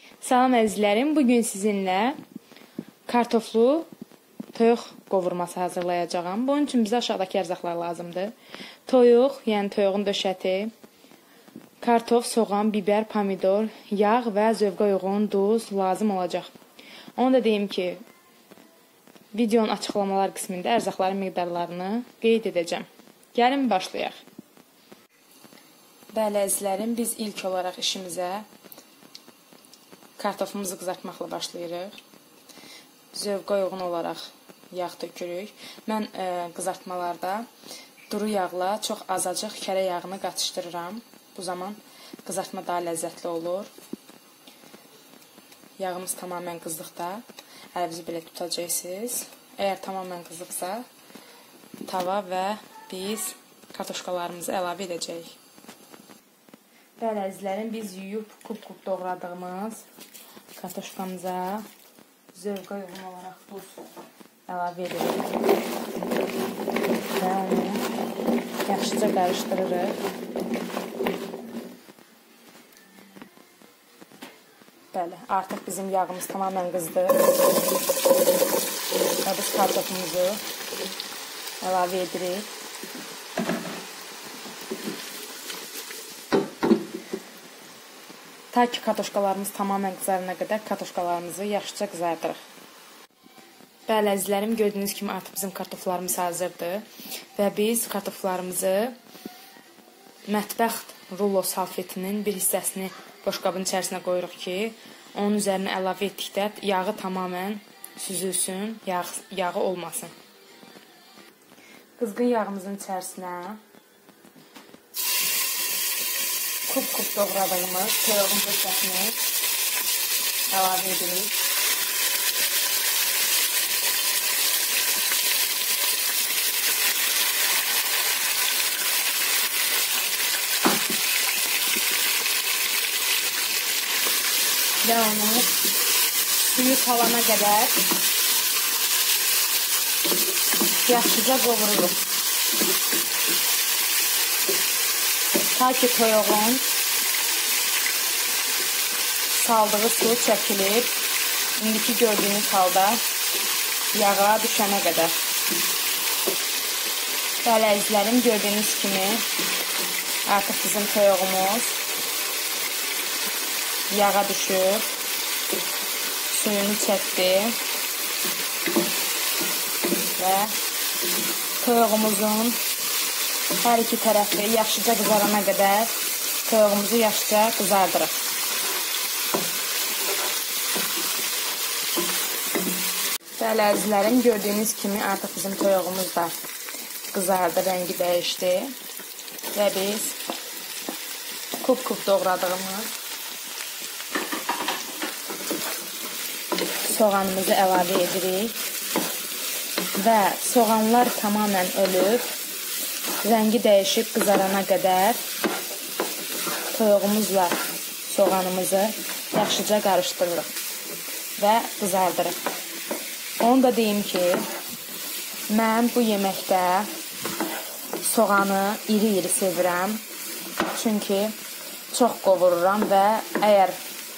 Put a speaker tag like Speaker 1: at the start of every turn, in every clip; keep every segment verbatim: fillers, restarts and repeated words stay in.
Speaker 1: Salam əzizlərim, bugün sizinlə kartoflu toyuq qovurması hazırlayacağım. Bunun üçün bizə aşağıdakı ərzaqlar lazımdır. Toyuq, yəni toyuğun döşəti, kartof, soğan, biber, pomidor, yağ və zövqə uyğun duz lazım olacaq. Onu da deyim ki, videonun açıqlamalar qismində ərzaqların miqdarlarını qeyd edəcəm. Gəlin başlayaq. Bəli əzizlərim, biz ilk olaraq işimizə kartofumuzu qızartmaqla başlayırıq. Zövqə uyğun olaraq yağ tökürük. Mən e, qızartmalarda duru yağla çox azacıq kərə yağını qatışdırıram. Bu zaman qızartma daha ləzzətli olur. Yağımız tamamən qızdıqda əlinizi belə tutacaqsınız. Əgər tamamən qızdıqsa, tava və biz kartofkalarımızı əlavə edəcəyik. Bəli əzizlərim, biz yuyub kub-kub doğradığımız kartofkamıza zövqə uyğun olaraq duz əlavə edirik və onu yaxşıca qarışdırırıq. Bəli, artıq bizim yağımız tamamən qızdı və biz kartofumuzu əlavə edirik. Ta ki kartofkalarımız tamamən qızarana qədər kartofkalarımızı yaxşıca qızardırıq. Bəli əzizlərim, gördüyünüz kimi artıq bizim kartoflarımız hazırdır və biz kartoflarımızı mətbəx rulo salfetinin bir hissəsini boşqabın içərisinə qoyuruq ki, onun üzərinə əlavə etdikdə yağı tamamən süzülsün, yağ, yağı olmasın. Qızğın yağımızın içərisinə kub-kub doğradığımız toyuğun döşəsini əlavə edirik. Və onu suyu salana qədər yaxşıca qovururuq. Ta ki toyuğun saldığı su çəkilir, indiki gördüyünüz halda yağa düşənə qədər. Bəli əzizlərim, gördüyünüz kimi artıq bizim toyuğumuz yağa düşür, suyunu çəkdi və toyuğumuzun hər iki tərəfi yaxşıca qızarana qədər toyuğumuzu yaxşıca qızardırıq. Bəli əzizlərim, gördüyünüz kimi artıq bizim toyuğumuz da qızardı, rəngi dəyişdi və biz kub-kub doğradığımız soğanımızı əlavə edirik və soğanlar tamamən ölüb, rəngi dəyişib qızarana qədər toyuğumuzla soğanımızı yaxşıca qarışdırırıq və qızardırıq. Onu da deyim ki, mən bu yeməkdə soğanı iri-iri sevirəm, çünki çox qovururam və əgər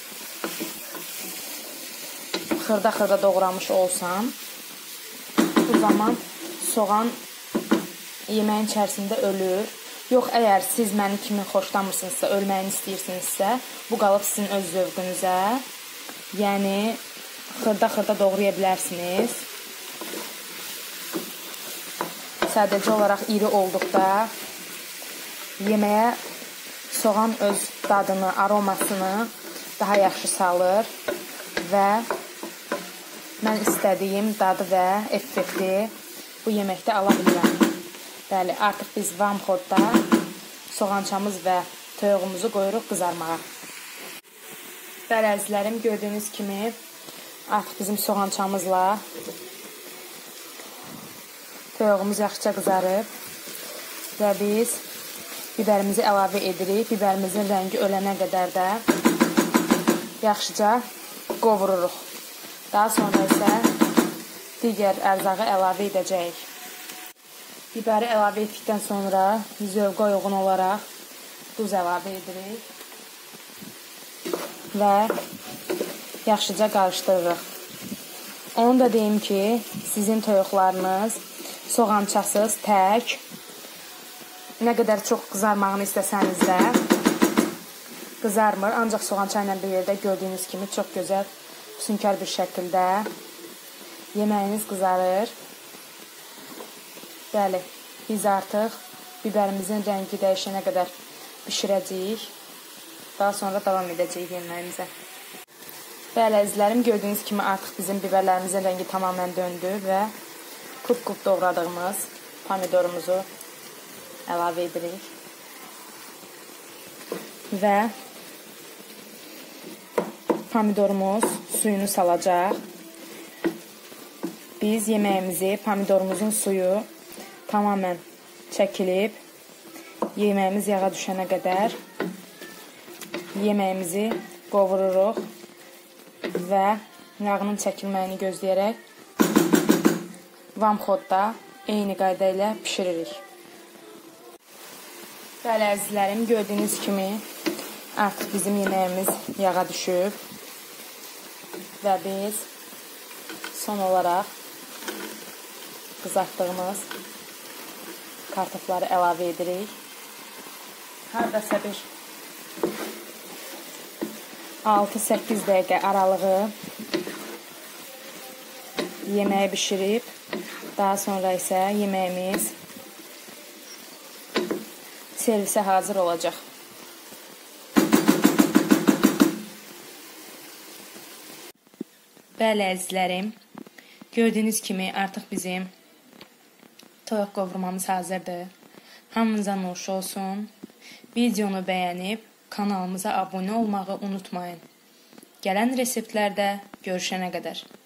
Speaker 1: xırda-xırda doğramış olsam, bu zaman soğan yeməyin içərisində ölür. Yox, əgər siz mənim kimi xoşlamırsınızsa, ölməyini istəyirsinizsə, bu qalıb sizin öz zövqünüzə. Yəni, xırda-xırda doğraya bilərsiniz. Sadəcə olaraq iri olduqda yeməyə soğan öz dadını, aromasını daha yaxşı salır və mən istədiyim dadı və effekti bu yeməkdə ala bilirəm. Bəli, artıq biz vamxodda soğançamız və toyuğumuzu qoyuruq qızarmağa. Bəli əzizlərim, gördüyünüz kimi artıq bizim soğançamızla toyuğumuz yaxşıca qızarıb və biz biberimizi əlavə edirik. Biberimizin rəngi ölənə qədər də yaxşıca qovururuq. Daha sonra isə digər ərzağı əlavə edəcəyik. Biberi əlavə etdikdən sonra zövqə uyğun olaraq duz əlavə edirik və yaxşıca qarışdırırıq. Onu da deyim ki, sizin toyuqlarınız soğançasız, tək, nə qədər çox qızarmağını istəsəniz də qızarmır. Ancaq soğança ilə bir yerdə gördüyünüz kimi çox gözəl, füsunkar bir şəkildə yeməyiniz qızarır. Bəli, biz artıq bibərimizin rəngi dəyişənə qədər bişirəcəyik. Daha sonra davam edəcəyik yeməyimizə. Bəli, əzizlərim, gördüyünüz kimi artıq bizim biberlərimizin rəngi tamamən döndü və qub-qub doğradığımız pomidorumuzu əlavə edirik. Və pomidorumuz suyunu salacaq. Biz yeməyimizi, pomidorumuzun suyu tamamən çəkilib, yeməyimiz yağa düşənə qədər yeməyimizi qovururuq və yağının çəkilməyini gözləyərək vamxodda eyni qayda ilə pişiririk. Bəli, əzizlərim, gördüyünüz kimi artıq bizim yeməyimiz yağa düşüb və biz son olaraq qızartdığımız kartofları əlavə edirik. Haradasa bir altı səkkiz dəqiqə aralığı yeməyi bişirib, daha sonra isə yeməyimiz servisə hazır olacaq. Bəli, əzizlərim, gördüyünüz kimi artıq bizim toyuq qovurmamız hazırdır. Hamınıza nuş olsun. Videonu bəyənib kanalımıza abunə olmağı unutmayın. Gələn reseptlərdə görüşənə qədər.